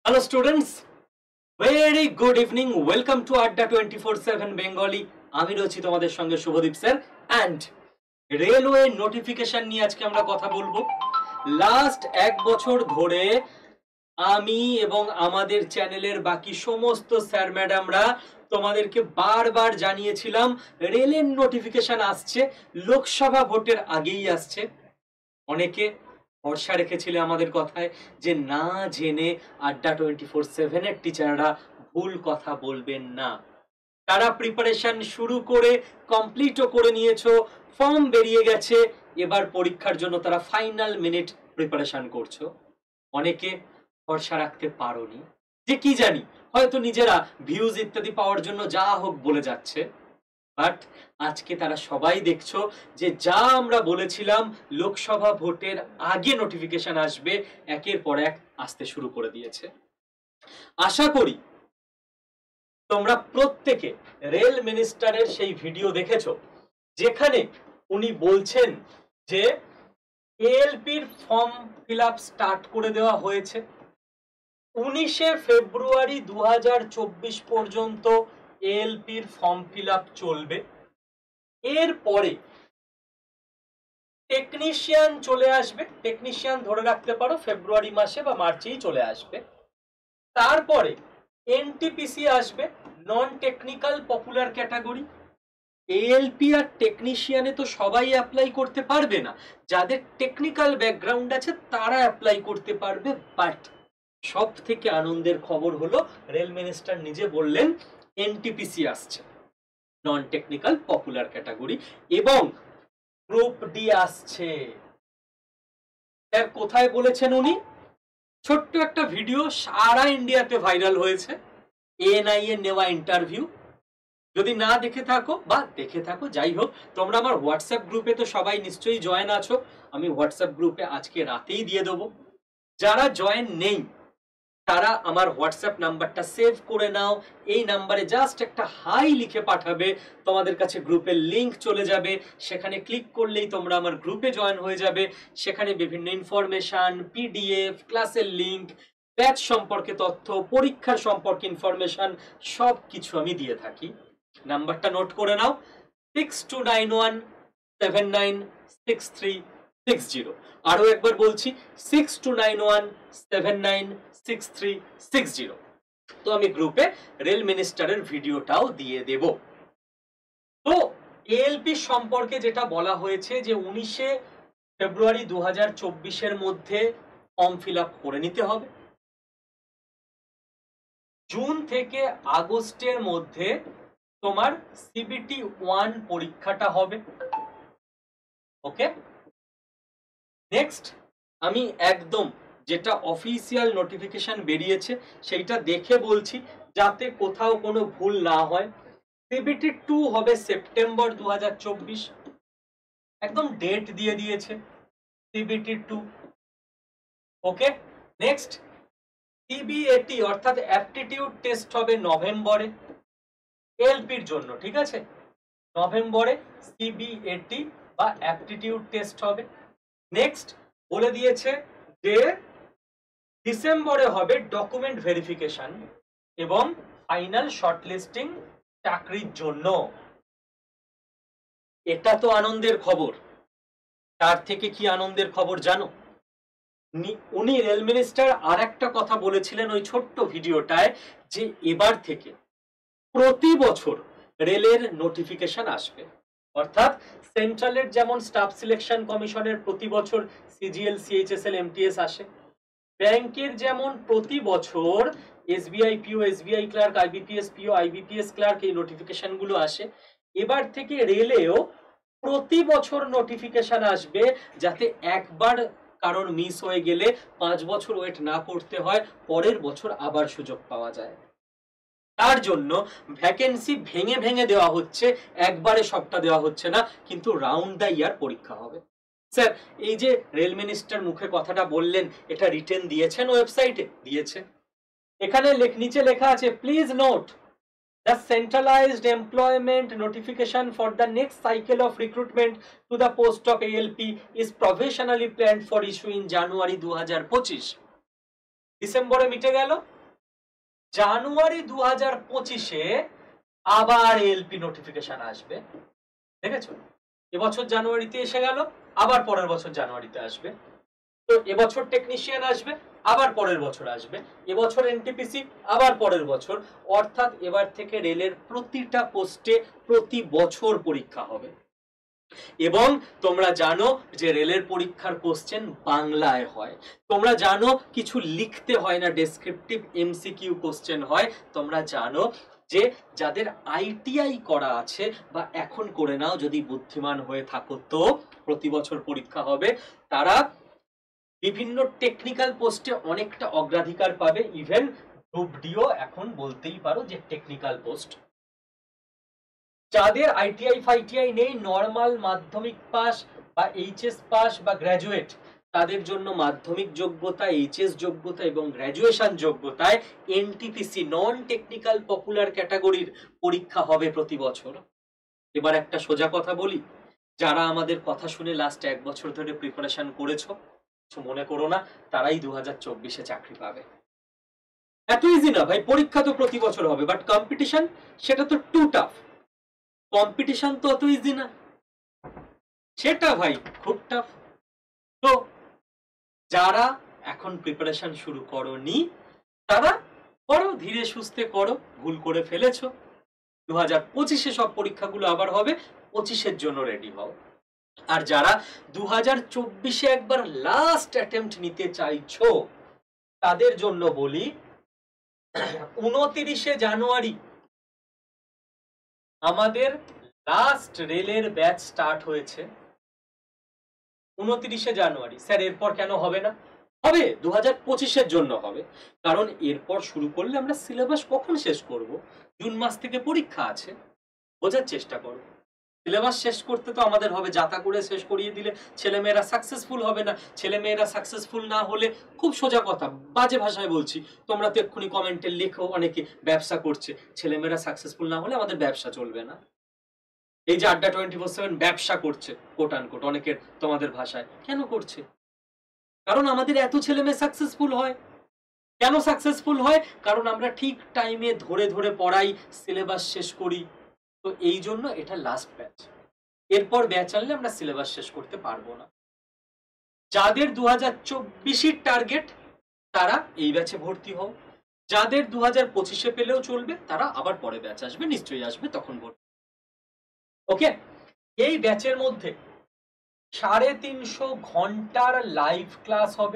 Hello students, very good evening. Welcome to Adda 24/7 Bengali. আমি রয়েছি তোমাদের সঙ্গে Subhadip sir and railway notification নিয়ে আজকে আমরা কথা বলবো। লাস্ট এক বছর ধরে আমি এবং আমাদের চ্যানেলের বাকি সমস্ত স্যার ম্যাডামরা তোমাদেরকে বারবার জানিয়েছিলাম রেলের নোটিফিকেশন আসছে, লোকসভা ভোটের আগেই আসছে। অনেকে ভরসা রেখেছিলে আমাদের কথায় যে না জেনে আড্ডা 24/7 এর টিচাররা ভুল কথা বলবেন না। তারা প্রিপারেশন শুরু করে কমপ্লিটও করে নিয়েছো, ফর্ম বেরিয়ে গেছে, এবার পরীক্ষার জন্য তারা ফাইনাল মিনিট প্রিপারেশন করছো। অনেকে ভরসা রাখতে পারোনি, যে কি জানি হয়তো নিজেরা ভিউজ ইত্যাদি পাওয়ার জন্য যা হোক বলে যাচ্ছে। বাট আজকে তারা সবাই দেখছো যে যা আমরা বলেছিলাম লোকসভা ভোটের আগে নোটিফিকেশন আসবে, একের পর এক আসতে শুরু করে দিয়েছে। আশা করি তোমরা প্রত্যেকে রেল মিনিস্টারের সেই ভিডিও দেখেছো যেখানে উনি বলছেন যে এএলপির ফর্ম ফিল আপ স্টার্ট করে দেওয়া হয়েছে। 19শে ফেব্রুয়ারি 2024 পর্যন্ত এএলপির ফর্ম ফিল আপ চলবে। এরপরে টেকনিশিয়ান চলে আসবে, টেকনিশিয়ান ধরে রাখতে পারো ফেব্রুয়ারি মাসে বা মার্চেই চলে আসবে। তারপরে এনটিপিসি আসবে, non technical popular category. ALP আর টেকনিশিয়ানে তো সবাই অ্যাপ্লাই করতে পারবে না, যাদের টেকনিক্যাল ব্যাকগ্রাউন্ড আছে তারা অ্যাপ্লাই করতে পারবে। বাট সব থেকে আনন্দের খবর হলো রেল মিনিস্টার নিজে বললেন এনটিপিসি আসছে, নন টেকনিক্যাল পপুলার ক্যাটাগরি, এবং গ্রুপ ডি আসছে। স্যার কোথায় বলেছেন উনি? ছোট্ট একটা ভিডিও সারা ইন্ডিয়াতে ভাইরাল হয়েছে, এএনআই এর নেওয়া ইন্টারভিউ। যদি না দেখে থাকো বা দেখে থাকো, যাই হোক, তোমরা আমার হোয়াটসঅ্যাপ গ্রুপে তো সবাই নিশ্চয়ই জয়েন আছো। আমি হোয়াটসঅ্যাপ গ্রুপে আজকে রাতেই দিয়ে দেবো। যারা জয়েন নেই তারা আমার হোয়াটসঅ্যাপ নাম্বারটা সেভ করে নাও। এই নাম্বারে জাস্ট একটা হাই লিখে পাঠাবে, তোমাদের কাছে গ্রুপের লিংক চলে যাবে। সেখানে ক্লিক করলেই তোমরা আমার গ্রুপে জয়েন হয়ে যাবে। সেখানে বিভিন্ন ইনফরমেশন, পিডিএফ, ক্লাসের লিংক, ব্যাচ সম্পর্কে তথ্য, পরীক্ষার সম্পর্কে ইনফরমেশন সব কিছু আমি দিয়ে থাকি। নাম্বারটা নোট করে নাও, 6291796360। আরো একবার বলছি, 6291796360। তো আমি গ্রুপে রেল মিনিস্টারের ভিডিওটাও দিয়ে দেব। তো এএলপি সম্পর্কে যেটা বলা হয়েছে যে 19শে ফেব্রুয়ারি 2024 মধ্যে ফর্ম ফিল আপ করে নিতে হবে। জুন থেকে আগস্টের মধ্যে তোমার সিবিটি 1 পরীক্ষাটা হবে। ওকে, নেক্সট আমি একদম যেটা অফিসিয়াল নোটিফিকেশন বেরিয়েছে সেইটা দেখে বলছি, যাতে কোথাও কোনো ভুল না হয়। সিবিটি 2 হবে সেপ্টেম্বর 2024, একদম ডেট দিয়ে দিয়েছে সিবিটি 2। ওকে, নেক্সট সিবিএটি অর্থাৎ অ্যাপটিটিউড টেস্ট হবে নভেম্বরে এলপির জন্য, ঠিক আছে? নভেম্বরে সিবিএটি বা অ্যাপটিটিউড টেস্ট হবে। নেক্সট বলে দিয়েছে যে ডিসেম্বরে হবে ডকুমেন্ট ভেরিফিকেশন এবং ফাইনাল শর্টলিস্টিং চাকরির জন্য। এটা তো আনন্দের খবর। তার থেকে কি আনন্দের খবর জানো? উনি রেল মিনিস্টার আর একটা কথা বলেছিলেন ওই ছোট্ট ভিডিওটায়, যে এবার থেকে প্রতি বছর রেলের নোটিফিকেশন আসবে। অর্থাৎ সেন্ট্রালের যেমন স্টাফ সিলেকশন কমিশনের প্রতি বছর সিজিএল, সিএইচএসএল, এমটিএস আসে, ব্যাংকের যেমন প্রতি বছর SBI PO, SBI clerk, IBPS PO, IBPS clerk, এই নোটিফিকেশন গুলো আসে। এবার থেকে রেলেও প্রতি বছর নোটিফিকেশন আসবে, যাতে একবার কারণ মিস হয়ে গেলে 5 বছর ওয়েট না করতে হয়, পরের বছর আবার সুযোগ পাওয়া যায়। তার জন্য ভ্যাকেন্সি ভেঙে ভেঙে দেওয়া হচ্ছে, একবারে সবটা দেওয়া হচ্ছে না, কিন্তু রাউন্ড দ্য ইয়ার পরীক্ষা হবে। স্যার এই যে রেল মিনিস্টার মুখে কথাটা বললেন, এটা রিটেন দিয়েছেন ওয়েবসাইটে? দিয়েছে। এখানে নিচে লেখা আছে, please note the centralized employment notification for the next cycle of recruitment to the post of ALP is provisionally planned for issue in January 2025। ডিসেম্বরে মিটে গেল, জানুয়ারি 2025-এ আবার এলপি নোটিফিকেশন আসবে, দেখেছো? এবছর জানুয়ারিতে এসে গেল, আবার পরের বছর জানুয়ারিতে আসবে। তো এবছর টেকনিশিয়ান আসবে, আবার পরের বছর আসবে, এবছর এনটিপিসি, আবার পরের বছর। অর্থাৎ এবার থেকে রেলের প্রতিটা পোস্টে প্রতি বছর পরীক্ষা হবে। এবং তোমরা জানো যে রেলের পরীক্ষার কোশ্চেন বাংলায় হয়। তোমরা জানো কিছু লিখতে হয় না, ডেসক্রিপটিভ এমসিকিউ কোশ্চেন হয়। তোমরা জানো যে যাদের আইটিআই করা আছে বা এখন করে নাও যদি বুদ্ধিমান হয়ে থাকো, তো প্রতি বছর পরীক্ষা হবে, তারা বিভিন্ন টেকনিক্যাল পোস্টে অনেকটা অগ্রাধিকার পাবে। ইভেন গ্রুপ ডিও এখন বলতেই পারো যে টেকনিক্যাল পোস্ট। যাদের আইটিআই ফাইটিআই নেই, নর্মাল মাধ্যমিক পাস বা এইচএস পাস বা গ্র্যাজুয়েট, তাদের জন্য মাধ্যমিক যোগ্যতা, এইচএস যোগ্যতা এবং গ্র্যাজুয়েশন যোগ্যতায় এনটিপিসি নন টেকনিক্যাল পপুলার ক্যাটাগরির পরীক্ষা হবে প্রতি বছর। এবার একটা সোজা কথা বলি, যারা আমাদের কথা শুনে লাস্ট 1 বছর ধরে প্রিপারেশন করেছো, কিছু মনে করো না, তারাই 2024-এ চাকরি পাবে। এত ইজি না ভাই, পরীক্ষা তো প্রতি বছর হবে, বাট কম্পিটিশন সেটা তো টু টাফ। কম্পিটিশন তো অত ইজি না, সেটা ভাই খুব টাফ। তো যারা এখন প্রিপারেশন শুরু করনি, তারা করো, ধীরে সুস্থে করো, ভুল করে ফেলেছো। 2025-এ সব পরীক্ষাগুলো আবার হবে, 25-এর জন্য রেডি হও। আর যারা 2024-এ একবার লাস্ট অ্যাটেম্পট নিতে চাইছো, তাদের জন্য বলি 29-এ জানুয়ারি আমাদের লাস্ট রেলের ব্যাচ স্টার্ট হয়েছে। 29-এ জানুয়ারি। স্যার এরপর কেন হবে না? হবে, 2025-এর জন্য হবে। কারণ এরপর শুরু করলে আমরা সিলেবাস কখন শেষ করব? জুন মাস থেকে পরীক্ষা আছে, বোঝার চেষ্টা করো। সিলেবাস শেষ করতে তো আমাদের হবে, যাতা করে শেষ করিয়ে দিলে ছেলেমেয়েরা সাকসেসফুল হবে না। ছেলেমেয়েরা সাকসেসফুল না হলে, খুব সোজা কথা, বাজে ভাষায় বলছি, তোমরা তো এক্ষুনি কমেন্টে লেখো অনেকে ব্যবসা করছে, ছেলেমেয়েরা সাকসেসফুল না হলে আমাদের ব্যবসা চলবে না। এই যে আড্ডা 24/7 ব্যবসা করছে কোট আনকোট অনেকের তোমাদের ভাষায়, কেন করছে? কারণ আমাদের এত ছেলে মেয়ে সাকসেসফুল হয়। কেন সাকসেসফুল হয়? কারণ আমরা ঠিক টাইমে ধরে ধরে পড়াই, সিলেবাস শেষ করি। তো এই জন্য এটা লাস্ট ব্যাচ। এরপর ব্যাচ আনলে আমরা সিলেবাস শেষ করতে পারবো না। যাদের 2024-এর টার্গেট, তারা এই ব্যাচে ভর্তি হও। যাদের 2025-এ পেলেও চলবে, তারা আবার পরে ব্যাচ আসবে, নিশ্চয়ই আসবে, তখন ভর্তি। ওকে, এই ব্যাচের মধ্যে 350 ঘন্টার লাইভ ক্লাস হবে।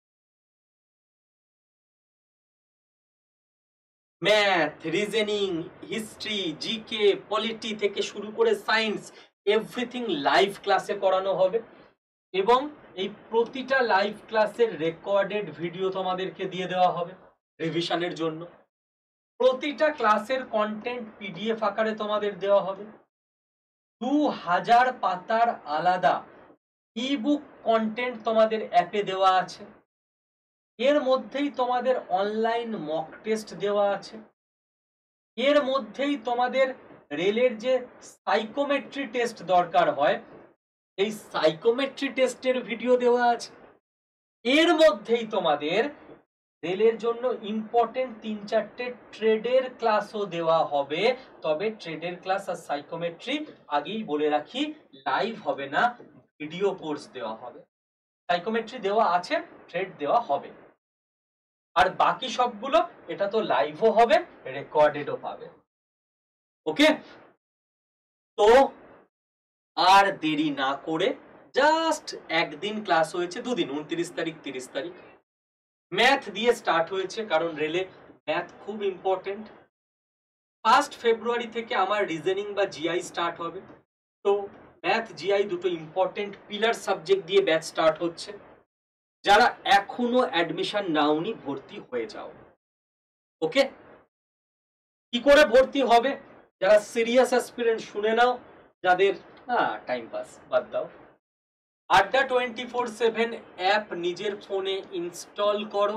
Math, reasoning, history, GK, polity থেকে শুরু করে সায়েন্স, এভরিথিং লাইভ ক্লাসে করানো হবে। এবং এই প্রতিটা লাইভ ক্লাসের রেকর্ডেড ভিডিও তোমাদেরকে দিয়ে দেওয়া হবে রিভিশনের জন্য। প্রতিটা ক্লাসের কন্টেন্ট পিডিএফ আকারে তোমাদের দেওয়া হবে। 2000 পাতার আলাদা ইবুক কন্টেন্ট তোমাদের অ্যাপে দেওয়া আছে। এর মধ্যেই তোমাদের অনলাইন মক টেস্ট দেওয়া আছে। এর মধ্যেই তোমাদের রেলের যে সাইকোমেট্রি টেস্ট দরকার হয়, এই সাইকোমেট্রি টেস্টের ভিডিও দেওয়া আছে। এর মধ্যেই তোমাদের রেলের জন্য ইম্পর্টেন্ট 3-4টে ট্রেডের ক্লাসও দেওয়া হবে। তবে ট্রেডের ক্লাস আর সাইকোমেট্রি আগেই বলে রাখি, লাইভ হবে না, ভিডিও কোর্স দেওয়া হবে। সাইকোমেট্রি দেওয়া আছে, ট্রেড দেওয়া হবে। আর বাকি সবগুলো, এটা তো লাইভও হবে, রেকর্ডেডও পাবে। ওকে, তো আর দেরি না করে, জাস্ট একদিন ক্লাস হয়েছে, দুদিন, 29 তারিখ 30 তারিখ ম্যাথ দিয়ে স্টার্ট হয়েছে, কারণ রেলে ম্যাথ খুব ইম্পর্টেন্ট। 1 ফেব্রুয়ারি থেকে আমার রিজনিং বা জিআই স্টার্ট হবে। তো ম্যাথ জিআই দুটো ইম্পর্টেন্ট পিলার সাবজেক্ট দিয়ে ব্যাচ স্টার্ট হচ্ছে। যারা এখনো অ্যাডমিশন নাওনি, ভর্তি হয়ে যাও। ওকে, কি করে ভর্তি হবে? যারা সিরিয়াস অ্যাসপিরেন্ট শুনে নাও, যাদের টাইম পাস বাদ দাও। আড্ডা 24/7 অ্যাপ নিজের ফোনে ইনস্টল করো।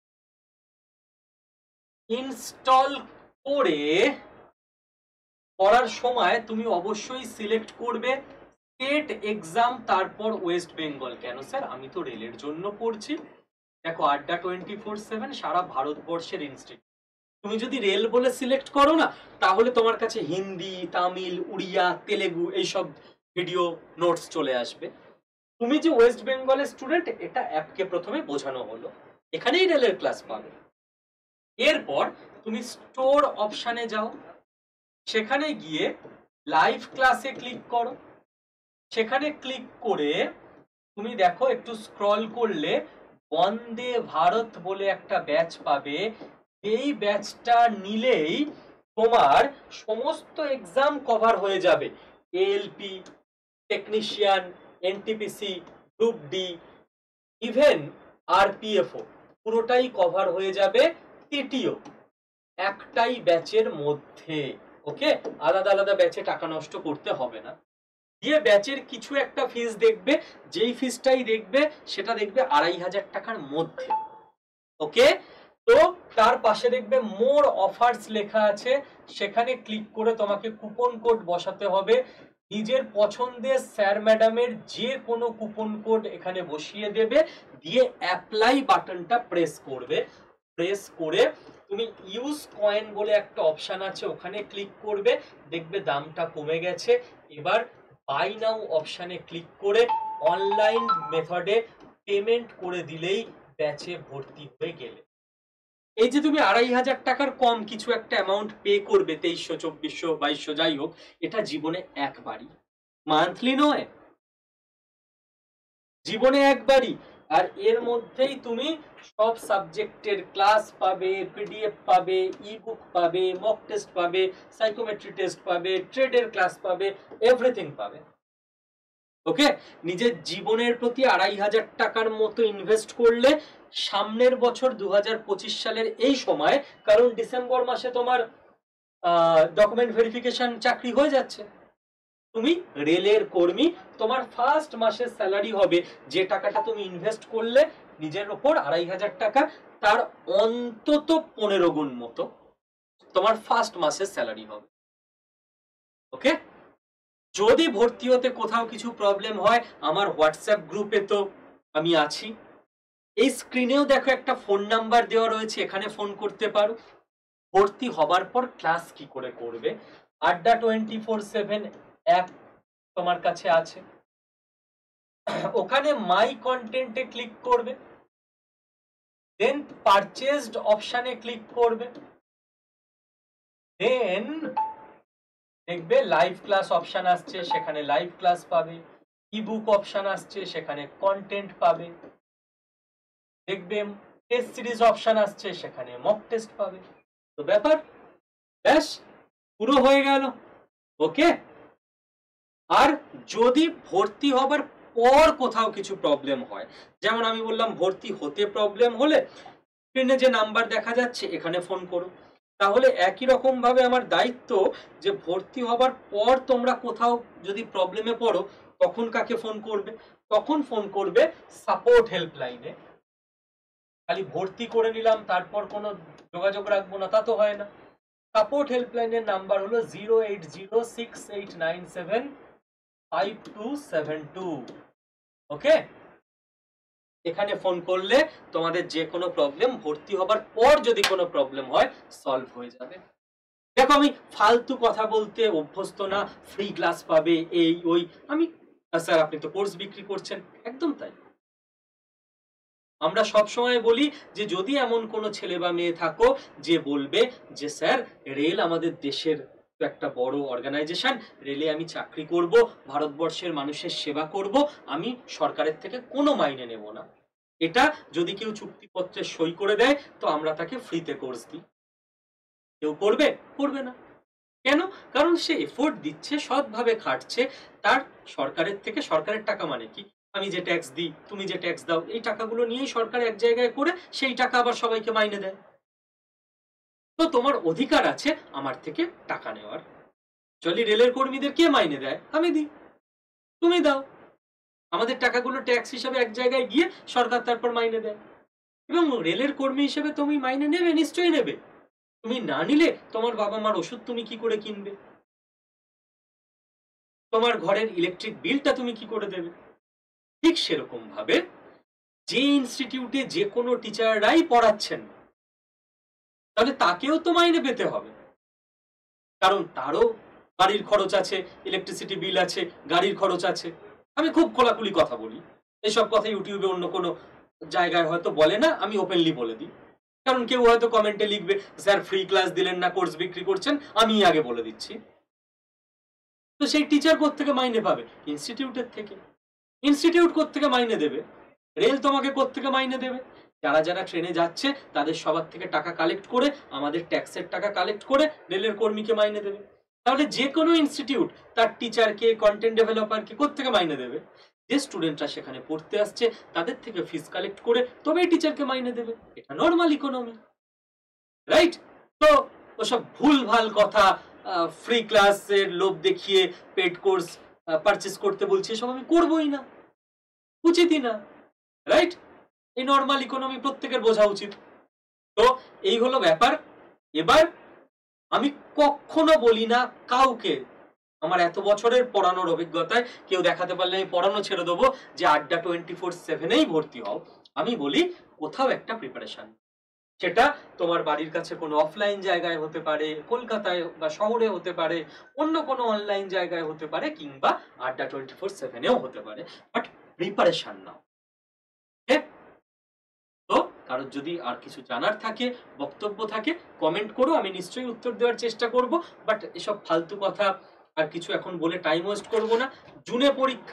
ইনস্টল করে করার সময় তুমি অবশ্যই সিলেক্ট করবে স্টেট এক্সাম, তারপর ওয়েস্ট বেঙ্গল। কেন স্যার? আমি তো রেলের জন্য পড়ছি। দেখো, আড্ডা 24/7 সারা ভারতবর্ষের ইনস্টিটিউট। তুমি যদি রেল বলে সিলেক্ট করো না, তাহলে তোমার কাছে হিন্দি, তামিল, উড়িয়া, তেলেগু এইসব ভিডিও নোটস চলে আসবে। তুমি যে ওয়েস্ট বেঙ্গলের স্টুডেন্ট, এটা অ্যাপকে প্রথমে বোঝানো হলো, এখানেই রেলের ক্লাস পাবে। এরপর তুমি স্টোর অপশানে যাও, সেখানে গিয়ে লাইভ ক্লাসে ক্লিক করো। সেখানে ক্লিক করে তুমি দেখো, একটু স্ক্রল করলে বন্দে ভারত বলে একটা ব্যাচ পাবে। এই ব্যাচটা নিলেই তোমার সমস্ত এক্সাম কভার হয়ে যাবে। ALP, technician, NTPC, group D, even আরপিএফও পুরোটাই কভার হয়ে যাবে টিটিও একটাই ব্যাচের মধ্যে। ওকে, আলাদা আলাদা ব্যাচে টাকা নষ্ট করতে হবে না। দিয়ে ব্যাচের কিছু একটা ফিস দেখবে, যেই ফিসটাই দেখবে সেটা দেখবে 2500 টাকার মধ্যে। ওকে, তো তার পাশে দেখবে মোর অফার্স লেখা আছে, সেখানে ক্লিক করে তোমাকে কুপন কোড বসাতে হবে। নিজের পছন্দের স্যার ম্যাডামের যে কোনো কুপন কোড এখানে বসিয়ে দেবে, দিয়ে অ্যাপ্লাই বাটনটা প্রেস করবে। প্রেস করে তুমি ইউজ কয়েন বলে একটা অপশন আছে, ওখানে ক্লিক করবে, দেখবে দামটা কমে গেছে। এবার বাই নাও অপশানে ক্লিক করে অনলাইন মেথডে পেমেন্ট করে দিলেই ব্যাচে ভর্তি হয়ে গেলে। এই যে তুমি 2500 টাকার কম কিছু একটা অ্যামাউন্ট পে করবে, 2300, 2400, 2200 যাই হোক, এটা জীবনে একবারই, মান্থলি নয়, জীবনে একবারই। আর এর মধ্যেই তুমি সব সাবজেক্টের ক্লাস পাবে, পিডিএফ পাবে, ইবুক পাবে, মক টেস্ট পাবে, সাইকোমেট্রি টেস্ট পাবে, ট্রেডের ক্লাস পাবে, এভরিথিং পাবে। ওকে, নিজের জীবনের প্রতি 2500 টাকার মতো ইনভেস্ট করলে সামনের বছর 2025 সালের এই সময়, কারণ ডিসেম্বর মাসে তোমার ডকুমেন্ট ভেরিফিকেশন চাকরি হয়ে যাচ্ছে, তুমি রেলের কর্মী, তোমার ফার্স্ট মাসের স্যালারি হবে যে টাকাটা তুমি ইনভেস্ট করলে নিজের ওপর 2500 টাকা, তার অন্তত 15 গুণ মতো তোমার ফার্স্ট মাসের স্যালারি হবে। ওকে, যদি ভর্তি হতে কোথাও কিছু প্রবলেম হয়, আমার হোয়াটসঅ্যাপ গ্রুপে তো আমি আছি, এই স্ক্রিনেও দেখো একটা ফোন নাম্বার দেওয়া রয়েছে, এখানে ফোন করতে পারো। ভর্তি হবার পর ক্লাস কি করে করবে, আড্ডা 24/7 অ্যাপ তোমার কাছে আছে, ওখানে মাই কন্টেন্টে ক্লিক করবে, দেন পারচেজড অপশানে ক্লিক করবে, দেন দেখবে লাইভ ক্লাস অপশন আসছে, সেখানে লাইভ ক্লাস পাবে। ইবুক অপশন আসছে, সেখানে কন্টেন্ট পাবে। দেখবে টেস্ট সিরিজ অপশন আসছে, সেখানে মক টেস্ট পাবে। তো ব্যাপার ব্যাস পুরো হয়ে গেল। ওকে, আর যদি ভর্তি হবার পর কোথাও কিছু প্রবলেম হয়, যেমন আমি বললাম ভর্তি হতে প্রবলেম হলে স্ক্রিনে যে নাম্বার দেখা যাচ্ছে এখানে ফোন করো। তাহলে একই রকম ভাবে আমার দায়িত্ব যে ভর্তি হবার পর তোমরা কোথাও যদি প্রবলেমে পড়ো, তখন কাকে ফোন করবে? তখন ফোন করবে সাপোর্ট হেল্পলাইনে। খালি ভর্তি করে নিলাম তারপর কোনো যোগাযোগ রাখবো না, তা তো হয় না। সাপোর্ট হেল্পলাইনের নাম্বার হলো 08068975272। ওকে, এখানে ফোন করলে তোমাদের যে কোনো প্রবলেম ভর্তি হবার পর যদি কোনো প্রবলেম হয় সলভ হয়ে যাবে। দেখো, আমি ফালতু কথা বলতে অভ্যস্ত না, ফ্রি ক্লাস পাবে এই ওই। আমি স্যার আপনি তো কোর্স বিক্রি করছেন, একদম তাই। আমরা সব সময় বলি যে যদি এমন কোনো ছেলে বা মেয়ে থাকো যে বলবে যে স্যার রেল আমাদের দেশের একটা বড় অর্গানাইজেশন, রেলে আমি চাকরি করব, ভারতবর্ষের মানুষের সেবা করব, আমি সরকারের থেকে কোনো মাইনে নেব না, এটা যদি কেউ চুক্তিপত্রে সই করে দেয় তো আমরা তাকে ফ্রিতে কোর্স দিই। কেউ করবে? করবে না। কেন? কারণ সে এফোর্ট দিচ্ছে, সৎভাবে খাটছে, তার সরকারের থেকে, সরকারের টাকা মানে কি, আমি যে ট্যাক্স দিই, তুমি যে ট্যাক্স দাও, এই টাকাগুলো নিয়েই সরকার এক জায়গায় করে সেই টাকা আবার সবাইকে মাইনে দেয়। তো তোমার অধিকার আছে আমার থেকে টাকা নেওয়ার। চলি রেলের কর্মীদের কে মাইনে দেয়? আমি দিই, তুমি দাও। আমাদের টাকাগুলো ট্যাক্স হিসাবে এক জায়গায় গিয়ে সরকার তারপর মাইনে দেয়। এবং রেলের কর্মী হিসেবে তুমি মাইনে নেবে, নিশ্চয়ই নেবে। তুমি না নিলে তোমার বাবা মার ওষুধ তুমি কি করে কিনবে? তোমার ঘরের ইলেকট্রিক বিলটা তুমি কি করে দেবে? ঠিক সেরকম ভাবে যে ইনস্টিটিউটে যে কোনো টিচাররাই পড়াচ্ছেন, তাহলে তাকেও তো মাইনে পেতে হবে, কারণ তারও বাড়ির খরচ আছে, ইলেকট্রিসিটি বিল আছে, গাড়ির খরচ আছে। আমি খুব খোলাখুলি কথা বলি, এইসব কথা ইউটিউবে অন্য কোনো জায়গায় হয়তো বলে না, আমি ওপেনলি বলে দিই। কারণ কেউ হয়তো কমেন্টে লিখবে স্যার ফ্রি ক্লাস দিলেন না, কোর্স বিক্রি করছেন, আমি আগে বলে দিচ্ছি। তো সেই টিচার কোত্থেকে মাইনে পাবে? ইনস্টিটিউটের থেকে। ইনস্টিটিউট কোত্থেকে মাইনে দেবে? রেল তোমাকে কোত্থেকে মাইনে দেবে? যারা যারা ট্রেনে যাচ্ছে তাদের সবার থেকে টাকা কালেক্ট করে, আমাদের ট্যাক্সের টাকা কালেক্ট করে রেলের কর্মীকে মাইনে দেবে। তাহলে যে কোনো ইনস্টিটিউট তার টিচারকে, কন্টেন্ট ডেভেলপারকে কোত্থেকে মাইনে দেবে? যে স্টুডেন্টরা সেখানে পড়তে আসছে তাদের থেকে ফিস কালেক্ট করে তবেই টিচারকে মাইনে দেবে। এটা নর্মাল ইকোনমি, রাইট? তো ওসব ভুলভাল কথা, ফ্রি ক্লাসের লোভ দেখিয়ে পেড কোর্স পারচেস করতে বলছি, এসব আমি করবোই না, উচিতই না, রাইট? এই নর্মাল ইকোনমি প্রত্যেকের বোঝা উচিত। তো এই হলো ব্যাপার। এবার আমি কখনো বলি না কাউকে, আমার এত বছরের পড়ানোর অভিজ্ঞতায় কেউ দেখাতে পারলে আমি পড়ানো ছেড়ে দেবো যে আড্ডা 24/7-এই ভর্তি হও। আমি বলি কোথাও একটা প্রিপারেশন, সেটা তোমার বাড়ির কাছে কোনো অফলাইন জায়গায় হতে পারে, কলকাতায় বা শহরে হতে পারে, অন্য কোনো অনলাইন জায়গায় হতে পারে, কিংবা আড্ডা 24/7-এও হতে পারে, বাট প্রিপারেশন নাও। তো কারোর যদি আর কিছু জানার থাকে, বক্তব্য থাকে, কমেন্ট করো, আমি নিশ্চয়ই উত্তর দেওয়ার চেষ্টা করব। বাট এসব ফালতু কথা আর কিছু এখন বলে টাইম ওয়েস্ট করব না। জুনে পরীক্ষা,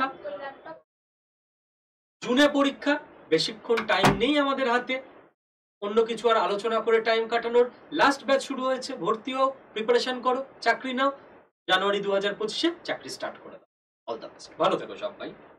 জুনে পরীক্ষা, বেশিক্ষণ টাইম নেই আমাদের হাতে অন্য কিছু আর আলোচনা করে টাইম কাটানোর। লাস্ট ব্যাচ শুরু হয়েছে, ভর্তি হও, প্রিপারেশন করো, চাকরি নাও। জানুয়ারি 2025-এ চাকরি স্টার্ট করে দাও। অল দ্য বেস্ট, ভালো থেকো সবাই।